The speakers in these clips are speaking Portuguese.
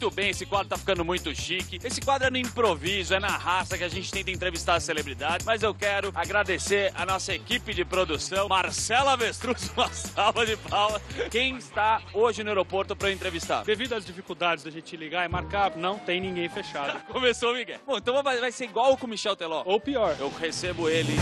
muito bem, esse quadro tá ficando muito chique. Esse quadro é no improviso, é na raça que a gente tenta entrevistar as celebridades. Mas eu quero agradecer a nossa equipe de produção, Marcela Avestruz, uma salva de palmas. Quem está hoje no aeroporto para entrevistar? Devido às dificuldades da gente ligar e marcar, não tem ninguém fechado. Começou o Miguel. Bom, então vai ser igual com o Michel Teló. Ou pior. Eu recebo ele.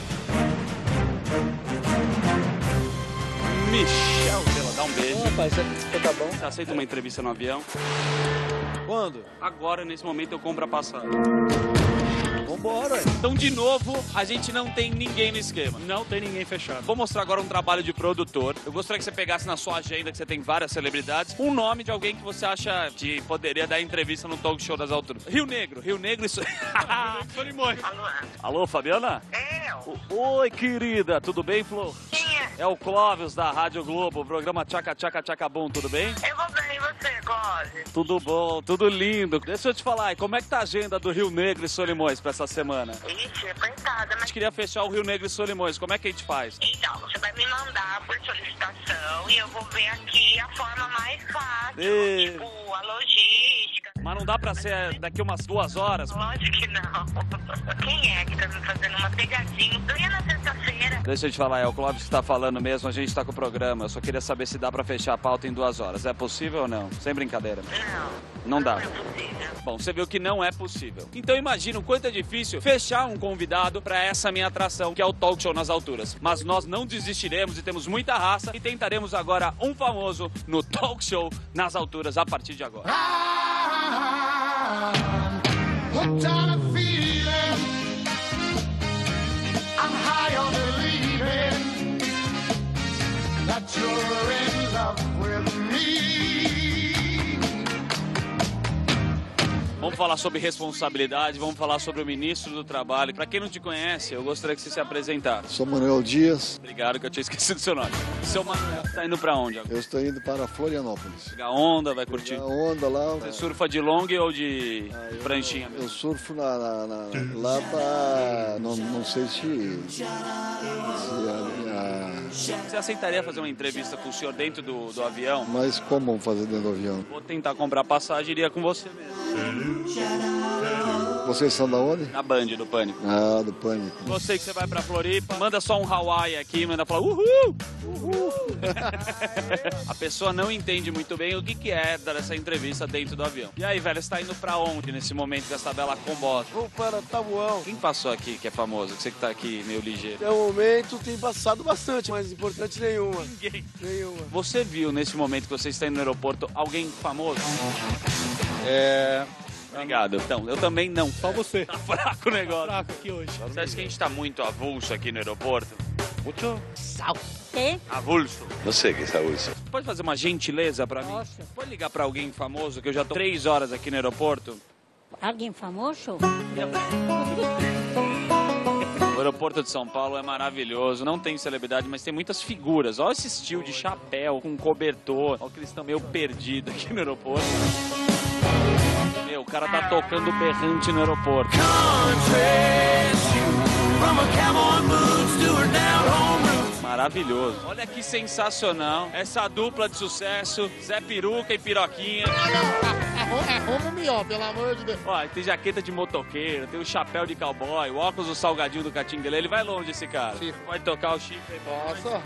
Michel Teló, dá um beijo. Rapaz, você tá bom? Você aceita uma entrevista no avião? Quando? Agora, nesse momento, eu compro a passagem. Vambora. Então, de novo, a gente não tem ninguém no esquema. Não tem ninguém fechado. Vou mostrar agora um trabalho de produtor. Eu gostaria que você pegasse na sua agenda, que você tem várias celebridades, um nome de alguém que você acha que poderia dar entrevista no talk show das alturas. Rio Negro isso... Solimões. Alô, Fabiana? Oi, querida. Tudo bem, Flor? Quem é? É o Clóvis, da Rádio Globo, o programa Tchaca Tchaca Tchaca Bom, tudo bem? Eu vou bem, e você, Clóvis? Tudo bom, tudo lindo. Deixa eu te falar, e como é que tá a agenda do Rio Negro e Solimões pra essa semana? Ixi, apertada, A mas... gente queria fechar o Rio Negro e Solimões, como é que a gente faz? Então, você vai me mandar por solicitação e eu vou ver aqui a forma mais fácil, Ei. tipo, a logística. Mas não dá pra ser daqui umas 2 horas? Lógico que não. Quem é que tá me fazendo uma pegadinha? Ganha na sexta-feira. Deixa eu te falar, é o Clóvis que tá falando mesmo, a gente tá com o programa. Eu só queria saber se dá pra fechar a pauta em 2 horas. É possível ou não? Sem brincadeira. Não dá. Não é possível. Bom, você viu que não é possível. Então imagina o quanto é difícil fechar um convidado pra essa minha atração, que é o Talk Show nas Alturas. Mas nós não desistiremos e temos muita raça e tentaremos agora um famoso no Talk Show nas Alturas a partir de agora. Vamos falar sobre responsabilidade, vamos falar sobre o ministro do Trabalho. Pra quem não te conhece, eu gostaria que você se apresentasse. Sou Manuel Dias, Obrigado que eu tinha esquecido o seu nome. Seu Manuel, tá indo pra onde agora? eu estou indo para Florianópolis. Pegar onda, vai curtir? A onda lá, Você surfa de long ou de pranchinha? eu surfo lá para, não sei se Você aceitaria fazer uma entrevista com o senhor dentro do avião? mas como vamos fazer dentro do avião? Vou tentar comprar passagem e iria com você mesmo. Vocês são da onde? Na Band, do Pânico. Ah, do Pânico. Você que você vai pra Floripa, manda só um Hawaii aqui, manda falar uhul! Uhul! A pessoa não entende muito bem o que é dar essa entrevista dentro do avião. E aí, velho, você tá indo pra onde nesse momento dessa bela combota? Vou para Tabuão. Quem passou aqui que é famoso? Você que tá aqui meio ligeiro. Até o momento tem passado bastante, mas importante nenhuma. Ninguém. Nenhuma. Você viu nesse momento que você está indo no aeroporto alguém famoso? Obrigado. Então, eu também não. Só você. Tá fraco o negócio. Fraco aqui hoje. Você acha que a gente tá muito avulso aqui no aeroporto? Muito sal. Avulso? Não sei quem é isso. Pode fazer uma gentileza pra mim? Nossa. Pode ligar pra alguém famoso, que eu já tô 3 horas aqui no aeroporto? Alguém famoso? O aeroporto de São Paulo é maravilhoso, não tem celebridade, mas tem muitas figuras. Olha esse estilo de chapéu, com cobertor. Olha que eles estão meio perdidos aqui no aeroporto. Meu, o cara tá tocando berrante no aeroporto. Maravilhoso. Olha que sensacional. Essa dupla de sucesso, Zé Peruca e Piroquinha. Arruma o melhor, pelo amor de Deus. Ó, tem jaqueta de motoqueiro, tem o chapéu de cowboy, o óculos do salgadinho do Catinguele. Ele vai longe, esse cara. Chifre. Pode tocar o chifre aí. Nossa.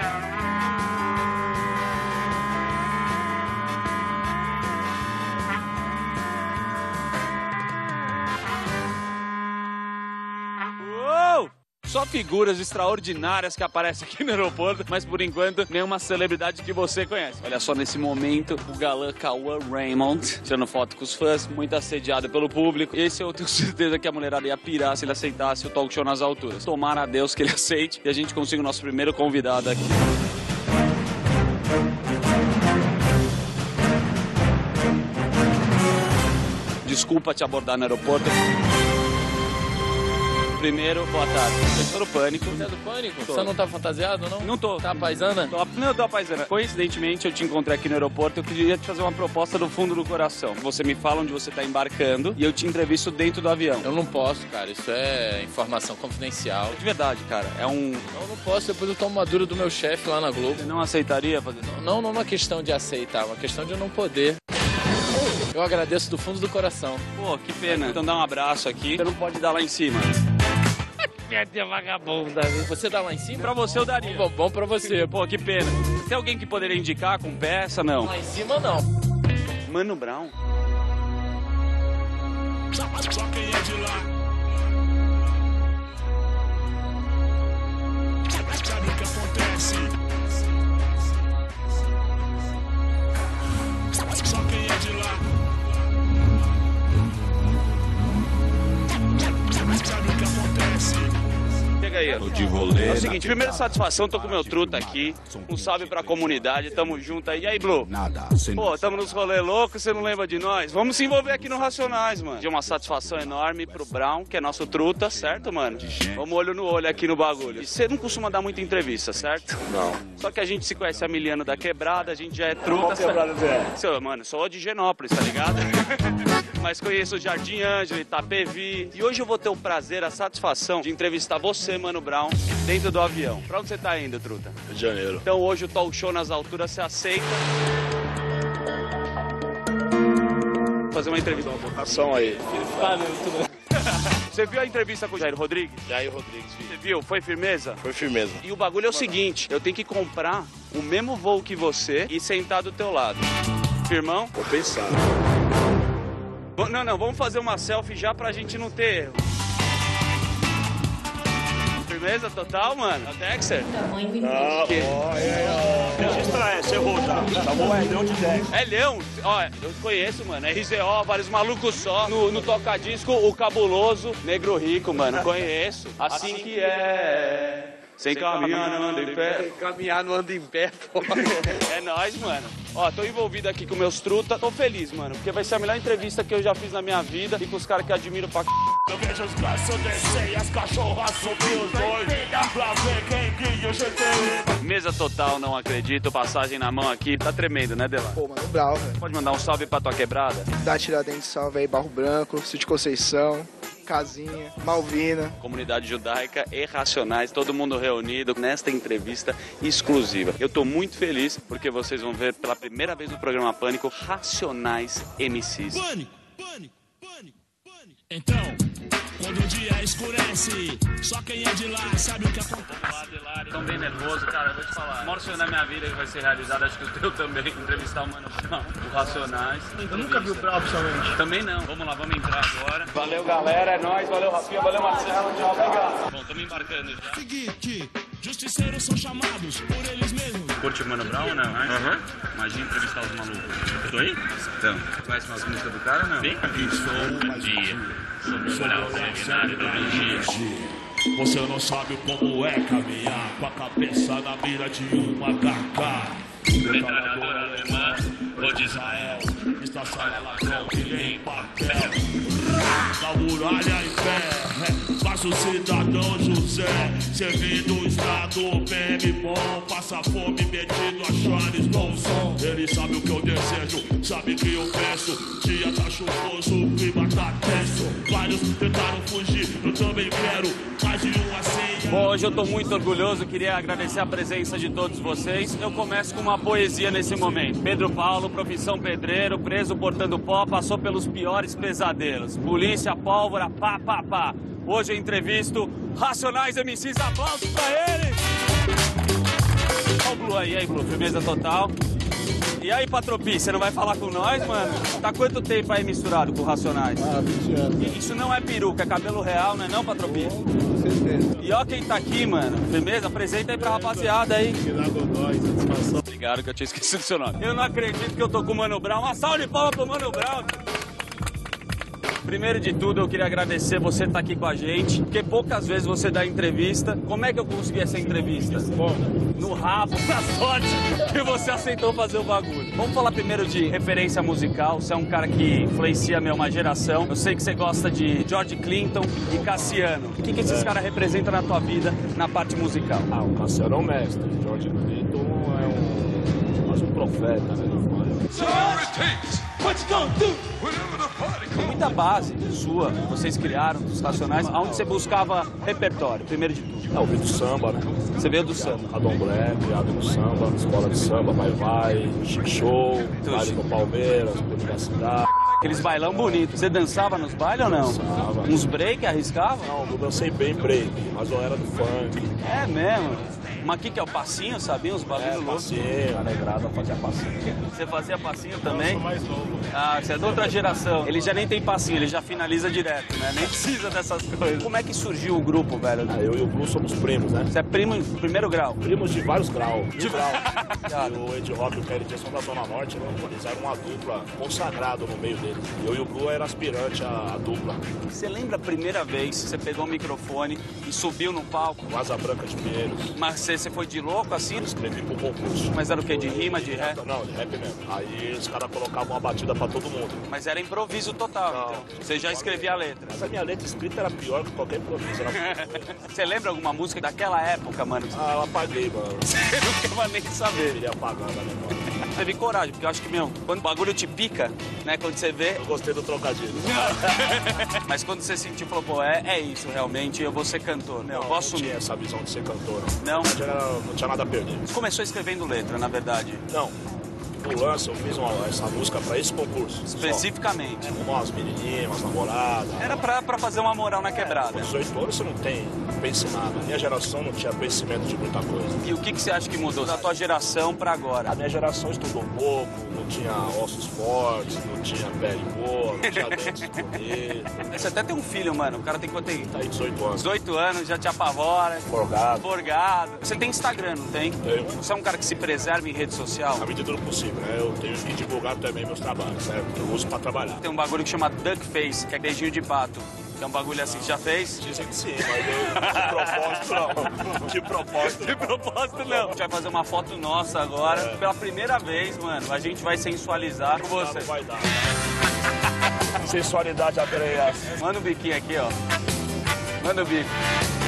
Uou! Só figuras extraordinárias que aparecem aqui no aeroporto, mas por enquanto nenhuma celebridade que você conhece. Olha só, nesse momento, o galã Cauã Raymond tirando foto com os fãs, muito assediado pelo público. Esse eu tenho certeza que a mulherada ia pirar se ele aceitasse o talk show nas alturas. Tomara a Deus que ele aceite e a gente consiga o nosso primeiro convidado aqui. Desculpa te abordar no aeroporto. Primeiro, boa tarde. Eu estou no Pânico. Você é do Pânico? Tô. Você não tá fantasiado, não? Não tô. Tá paisana? Não, eu tô paisana. Coincidentemente, eu te encontrei aqui no aeroporto. Eu queria te fazer uma proposta do fundo do coração. Você me fala onde você tá embarcando e eu te entrevisto dentro do avião. Eu não posso, cara. Isso é informação confidencial. De verdade, cara. É um... Eu não posso, depois eu tomo uma dura do meu chefe lá na Globo. Você não aceitaria fazer isso? Não, não é uma questão de aceitar, é uma questão de eu não poder. Eu agradeço do fundo do coração. Pô, que pena. Então dá um abraço aqui. Você não pode dar lá em cima. Merda vagabunda. Você dá lá em cima? Pra você eu daria. Bom pra você. Pô, que pena. Tem alguém que poderia indicar com peça? Não. Lá em cima, não. Mano Brown. Só quem é de lá. Sabe o que acontece? Só quem é de lá. Sabe o que acontece? Chega aí. É o seguinte, primeira satisfação, tô com o meu truta aqui. Um salve pra comunidade, tamo junto aí. E aí, Blue? Pô, tamo nos rolê loucos, você não lembra de nós? Vamos se envolver aqui no Racionais, mano. De uma satisfação enorme pro Brown, que é nosso truta, certo, mano? Vamos olho no olho aqui no bagulho. E você não costuma dar muita entrevista, certo? Não. Só que a gente se conhece há miliano da quebrada, a gente já é truta. Qual quebrada você é? Seu, mano, sou de Genópolis, tá ligado? Mas conheço o Jardim Ângelo, Itapevi. E hoje eu vou ter o prazer, a satisfação de entrevistar você, Mano Brown, dentro do avião. Pra onde você tá indo, truta? Rio de Janeiro. Então hoje o talk show nas alturas você aceita. Vou fazer uma entrevista. Uma votação aí. Você viu a entrevista com o Jair Rodrigues? Jair Rodrigues, filho. Você viu? Foi firmeza? Foi firmeza. E o bagulho é o seguinte, eu tenho que comprar o mesmo voo que você e sentar do teu lado. Firmão? Vou pensar. Não, vamos fazer uma selfie já pra gente não ter erro. Firmeza total, mano? É o Dexter? Registra essa, errou já. Chamou o Leão de Dex. É Leão? Ó, eu conheço, mano. RZO, vários malucos só. No toca-disco, o Cabuloso, Negro Rico, mano. Conheço. Assim que é. Sem caminhar, não anda em pé. Caminhar não anda em pé, pô. É nóis, mano. Ó, tô envolvido aqui com meus truta. Tô feliz, mano, porque vai ser a melhor entrevista que eu já fiz na minha vida e com os caras que eu admiro pra c... Eu vejo os braços descer e as cachorras subir os dois. Pra ver quem guia o GT. Mesa total, não acredito. Passagem na mão aqui. Tá tremendo, né, Delar? Pô, Mano Brown, velho. Pode mandar um salve pra tua quebrada? Dá Tiradentes, salve aí, Barro Branco, Sítio Conceição, Casinha, Malvina. Comunidade judaica e Racionais, todo mundo reunido nesta entrevista exclusiva. Eu tô muito feliz porque vocês vão ver pela primeira vez no programa Pânico Racionais MCs. Pânico, pânico, pânico, pânico. Então, quando o dia escurece, só quem é de lá sabe o que acontece. Vamos lá, Delário. Tô bem nervoso, cara, eu vou te falar. O maior sonho da minha vida que vai ser realizado, acho que o teu também, entrevistar o Mano Brown, o Racionais. Eu nunca vi o Brown, pessoalmente. Também não. Vamos lá, vamos entrar agora. Valeu, galera, é nóis. Valeu, Rafinha, valeu, Marcelo. Tchau, obrigado. Bom, estamos embarcando já. Seguinte, justiceiros são chamados por eles mesmos. Curte o Mano Brown ou não? Imagina entrevistar os malucos. Tô aí? Então, conhece umas músicas do cara ou não? Vem aqui. Sou um dia. Sobre o olhar seminário do vigia. Você não sabe como é caminhar com a cabeça na mira de uma HK. Metralhadora alemã ou de Israel. Estaciona ladrão que nem papel. Na muralha em pé, faz o cidadão José. Servindo o estado, bebe bom. Passa fome metido a Charles Bronson. Ele sabe o que eu desejo, sabe que eu peço. Dia tá chuvoso, o clima tá tenso. Vários tentaram fugir, eu também quero. Mais de um assim. Bom, hoje eu tô muito orgulhoso, queria agradecer a presença de todos vocês. Eu começo com uma poesia nesse momento. Pedro Paulo, profissão pedreiro, preso portando pó, passou pelos piores pesadelos. Polícia, pólvora, pá, pá, pá. Hoje eu entrevisto Racionais MCs, aplausos pra eles! Olha o Blue aí, Blue, firmeza total. E aí, Patropi, você não vai falar com nós, mano? Tá quanto tempo aí misturado com Racionais? 20 anos. Isso não é peruca, é cabelo real, não é não, Patropi? Com certeza. E ó quem tá aqui, mano. Firmeza? Apresenta aí pra rapaziada aí. Obrigado que eu tinha esquecido o seu nome. Eu não acredito que eu tô com o Mano Brown. Uma salva de palmas pro Mano Brown. Primeiro de tudo, eu queria agradecer você estar aqui com a gente, porque poucas vezes você dá entrevista. Como é que eu consegui essa entrevista? No rabo, na sorte que você aceitou fazer o bagulho. Vamos falar primeiro de referência musical. Você é um cara que influencia uma geração. Eu sei que você gosta de George Clinton e Cassiano. O que esses caras representam na tua vida, na parte musical? Ah, o Cassiano é um mestre. George Clinton é quase um profeta, né? Tem muita base sua, vocês criaram, dos Racionais, onde você buscava repertório, primeiro de tudo. Eu vi do samba, né? Você veio do samba? Candomblé, criado no samba, escola de samba, vai, Chique Show, baile no Palmeiras, Clube da Cidade. Aqueles bailão bonitos. Você dançava nos bailes ou não? Dançava. Uns break, arriscava? Não, eu dancei bem break, mas eu era do funk. É mesmo? Mas o que é o passinho, sabia? Uns bagulhos loucos. Passinho, a negrada fazia passinho. Você fazia passinho também? Eu sou mais novo. Ah, você é de outra geração. Ele já nem tem passinho, ele já finaliza direto, né? Nem precisa dessas coisas. Como é que surgiu o grupo, velho? Eu e o Blue somos primos, né? Você é primo em primeiro grau? Primos de vários graus. De grau. E o Ed Rock e o Kelly J são da Zona Norte, né? Eles eram uma dupla consagrada no meio deles. Eu e o Blue era aspirante à dupla. Você lembra a primeira vez que você pegou o microfone e subiu no palco? Asa Branca de Pinheiros. Mas você foi de louco assim? Escrevi pro concurso. Mas era o quê? De rima, de rap? Não, de rap mesmo. Aí os caras colocavam uma batida pra todo mundo. Mas era improviso total, Não. então. Você já escrevia a letra. Mas a minha letra escrita era pior que qualquer improviso. Você lembra alguma música daquela época, mano? Ah, eu apaguei, mano. Você não quer mais nem Eu saber. queria apagar na memória. Teve coragem, porque eu acho que, meu, quando o bagulho te pica, né, quando você vê... Eu gostei do trocadilho. Mas quando você sentiu, falou, pô, é isso, realmente, eu vou ser cantor, né? Eu Não, posso não tinha essa visão de ser cantor. Não? Na verdade, não tinha nada a perder. Você começou escrevendo letra, na verdade. Não. No lance, eu fiz essa música pra esse concurso. Especificamente. Com umas menininhas, umas namoradas. Era pra fazer uma moral na quebrada. Com 18 anos você não tem pense em nada. A minha geração não tinha conhecimento de muita coisa. E o que você acha que mudou da tua geração pra agora? A minha geração estudou pouco, não tinha ossos fortes, não tinha pele boa, não tinha dentes bonitos. Você até tem um filho, mano. O cara tem quanto aí? Tá aí 18 anos. 18 anos, já te apavora. Forgado. Forgado. Você tem Instagram, não tem? Tenho. Você é um cara que se preserva em rede social? À medida do possível, né? Eu tenho que divulgar também meus trabalhos, certo? Eu uso pra trabalhar. Tem um bagulho que chama Duck Face, que é beijinho de pato. Que é um bagulho assim, já fez? Dizem que sim, mas eu, de propósito não. De propósito. De propósito não. A gente vai fazer uma foto nossa agora. Pela primeira vez, mano, a gente vai sensualizar com você. Não vai dar. Sensualidade apenas. Manda um biquinho aqui, ó. Manda o bico.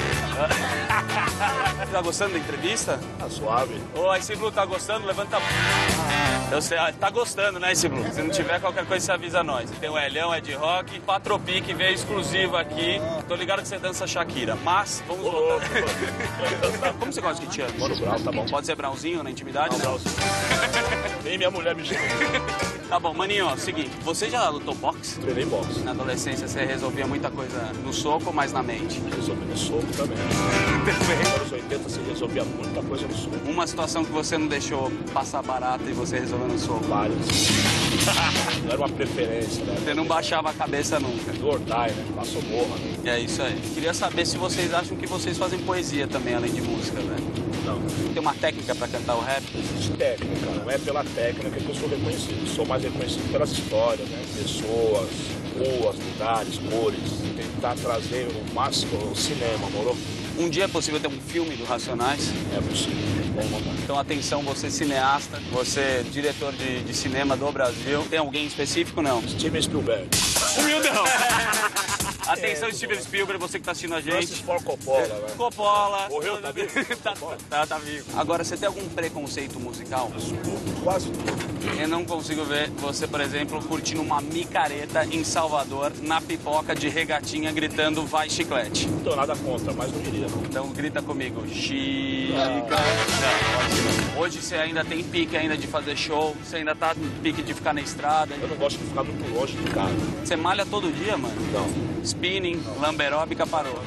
Tá gostando da entrevista? Tá suave. Ô, esse Blue tá gostando? Levanta a... Eu sei, tá gostando, né, esse Blue? Se não tiver qualquer coisa, você avisa nós. Tem o Elhão, Ed Rock, Patropique veio exclusivo aqui. Tô ligado que você dança Shakira, mas vamos voltar. Como você gosta que te ama? Mano, Brown, tá bom. Pode ser Brownzinho na intimidade, né? Nem minha mulher me chama. Tá bom, maninho, ó, seguinte, você já lutou boxe? Treinei boxe. Na adolescência você resolvia muita coisa no soco ou mais na mente? Resolvi no soco também. Perfeito. Nos anos 80 você resolvia muita coisa no soco. Uma situação que você não deixou passar barata e você resolveu no soco? Várias. Não era uma preferência, né? Você não baixava a cabeça nunca? Do or die, né? Passou morra, né? É isso aí. Queria saber se vocês acham que vocês fazem poesia também, além de música, velho. Não. Tem uma técnica pra cantar o rap? Existe técnica, não é pela técnica que eu sou reconhecido. Sou mais reconhecido pelas histórias, né? Pessoas, ruas, lugares, cores. Tentar trazer o máximo o cinema, morou? Um dia é possível ter um filme do Racionais? É possível. Então, atenção, você cineasta, você diretor de cinema do Brasil. Tem alguém específico, não? Steven Spielberg. Humildão! Atenção, Steven Spielberg, você que tá assistindo a gente. Francis Ford Coppola, né? Coppola. Morreu, tá vivo? Tá vivo. Agora, você tem algum preconceito musical? Quase tudo. Eu não consigo ver você, por exemplo, curtindo uma micareta em Salvador, na pipoca de regatinha, gritando vai chiclete. Não tô nada contra, mas não iria. Então grita comigo, chiclete. Hoje você ainda tem pique ainda de fazer show, você ainda tá no pique de ficar na estrada. Eu não gosto de ficar muito longe de casa. Você malha todo dia, mano? Não. Spinning, lamberóbica parou.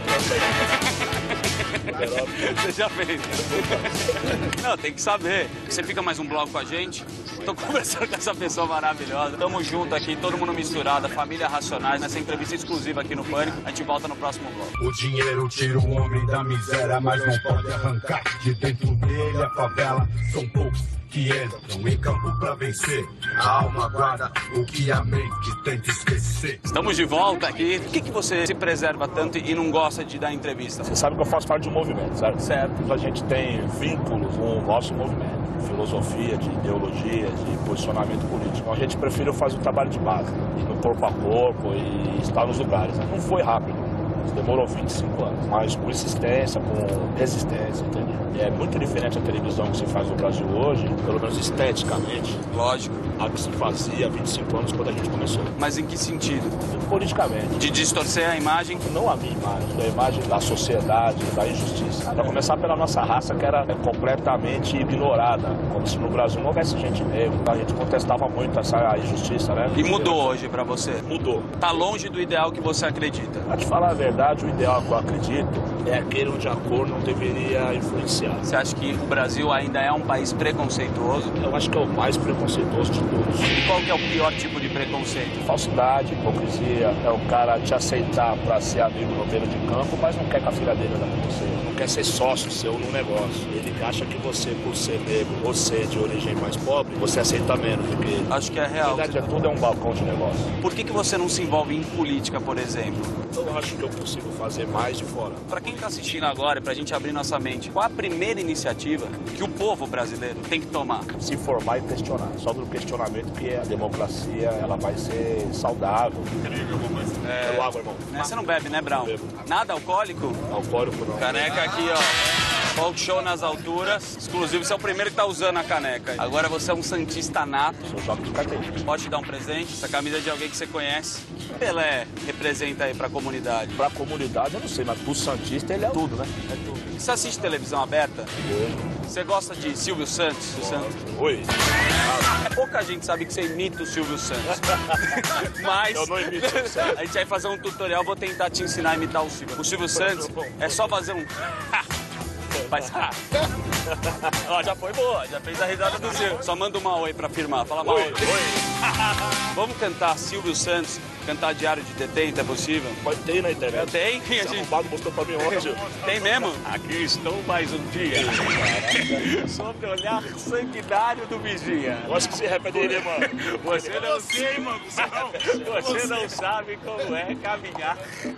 Você já fez? Não, tem que saber. Você fica mais um bloco com a gente? Tô conversando com essa pessoa maravilhosa. Tamo junto aqui, todo mundo misturado, a família Racionais, nessa entrevista exclusiva aqui no Pânico. A gente volta no próximo bloco. O dinheiro tira o homem da miséria, mas não pode arrancar de dentro dele a favela. São poucos que entram em campo pra vencer. A alma guarda o que a mente tenta esquecer. Estamos de volta aqui. Por que você se preserva tanto e não gosta de dar entrevista? Você sabe que eu faço parte de um movimento, certo? Certo. A gente tem vínculos com o nosso movimento. Filosofia, de ideologia, de posicionamento político. Então a gente prefere fazer o trabalho de base, ir no corpo a corpo e estar nos lugares. Não foi rápido. anos. Demorou 25 anos. Mas com insistência, com resistência, entendeu? É muito diferente a televisão que se faz no Brasil hoje, pelo menos esteticamente. Lógico. A que se fazia há 25 anos quando a gente começou. Mas em que sentido? Politicamente. De distorcer a imagem? Não a minha imagem, a imagem da sociedade, da injustiça. Para começar pela nossa raça, que era completamente ignorada. Como se no Brasil não houvesse gente negra. A gente contestava muito essa injustiça, né? E mudou hoje pra você? Mudou. Tá longe do ideal que você acredita? Pra te falar a verdade, o ideal que eu acredito é aquele onde a cor não deveria influenciar. Você acha que o Brasil ainda é um país preconceituoso? Eu acho que é o mais preconceituoso de todos. E qual que é o pior tipo de preconceito? Falsidade, hipocrisia, é o cara te aceitar pra ser amigo no beira de campo, mas não quer que a filha dele ande com você. Não quer ser sócio seu no negócio. Ele acha que você, por ser negro ou ser de origem mais pobre, você aceita menos do que ele. Acho que é real. Na verdade, tudo é um balcão de negócio. Por que você não se envolve em política, por exemplo? Eu acho que eu consigo fazer mais de fora. Pra quem tá assistindo agora, e pra gente abrir nossa mente, qual a primeira iniciativa que o povo brasileiro tem que tomar? Se informar e questionar. Só do questionamento que a democracia ela vai ser saudável. É água, irmão. Você não bebe, né, Brown? Nada alcoólico? Alcoólico não. Caneca aqui, ó. Talk show nas alturas. Exclusivo, você é o primeiro que tá usando a caneca. Agora você é um santista nato. Sou jogo de carteira. Pode te dar um presente? Essa camisa é de alguém que você conhece. O que Pelé representa aí pra comunidade? Pra comunidade eu não sei, mas pro santista ele é tudo, né? É tudo. Você assiste televisão aberta? Você gosta de Silvio Santos? Oi. É pouca gente sabe que você imita o Silvio Santos. Mas eu não imito o Silvio Santos. A gente vai fazer um tutorial, vou tentar te ensinar a imitar o Silvio. O Silvio Santos é só fazer um... Faz... Ó, já foi boa, já fez a risada do Silvio. Só manda uma oi pra firmar, fala uma oi. Vamos cantar Silvio Santos, cantar Diário de Detento, é possível? Pode ter na internet. Tem? Esse arrombado mostrou pra mim ontem. Tem mesmo? Aqui estou mais um dia. Sobre o olhar sanguinário do vigia. Eu acho que se repetiria, mano. Você não sei, mano. Você não sabe como é caminhar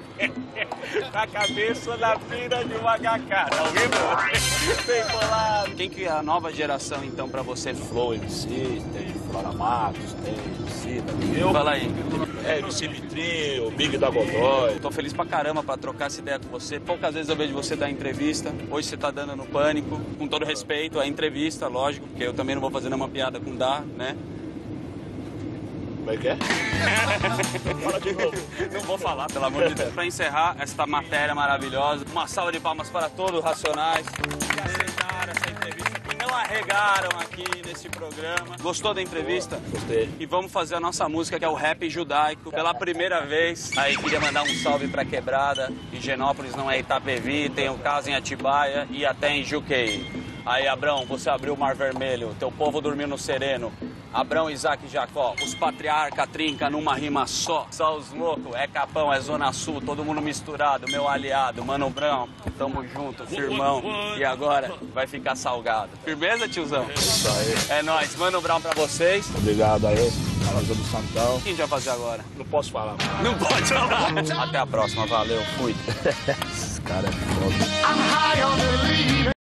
na cabeça na pira de um HK. Tá ouvindo? Bem bolado. Quem que é a nova geração, então, pra você? Flow MC, tem Flora Matos, tem MC. Fala aí. MC Vitrinho, Big da Godoy. Tô feliz pra caramba pra trocar essa ideia com você. Poucas vezes eu vejo você dar entrevista. Hoje você tá dando no Pânico. Com todo respeito, a entrevista, lógico, porque eu também não vou fazer nenhuma piada com Dá, né? Como é que é? Fala de novo. Não vou falar, pelo amor de Deus. Pra encerrar esta matéria maravilhosa, uma salva de palmas para todos os Racionais que aceitaram essa entrevista, que não arregaram aqui nesse programa. Gostou da entrevista? Gostei. E vamos fazer a nossa música, que é o rap judaico, pela primeira vez. Aí queria mandar um salve pra Quebrada. Higienópolis não é Itapevi, tem um caso em Atibaia e até em Juqueí. Aí, Abrão, você abriu o Mar Vermelho, teu povo dormiu no sereno. Abrão, Isaac e Jacó, os patriarca trinca numa rima só. Só os loucos, é Capão, é Zona Sul, todo mundo misturado, meu aliado, Mano Brão, tamo junto, firmão. E agora vai ficar salgado. Firmeza, tiozão? Isso aí. É nóis, Mano Brão pra vocês. Obrigado aí, Casa do Santão. O que a gente vai fazer agora? Não posso falar. Não pode falar. Até a próxima, valeu, fui. Esse cara é foda.